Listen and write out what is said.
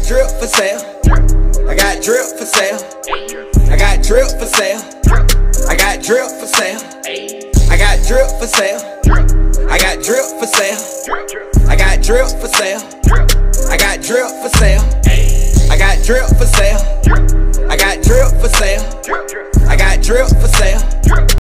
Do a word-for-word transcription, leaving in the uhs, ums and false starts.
drip for sale. I got drip for sale. I got drip for sale. I got drip for sale. I got drip for sale. I got drip for sale. I got drip for sale. I got drip for sale. I got drip for sale. I got drip for sale. I got drip for sale.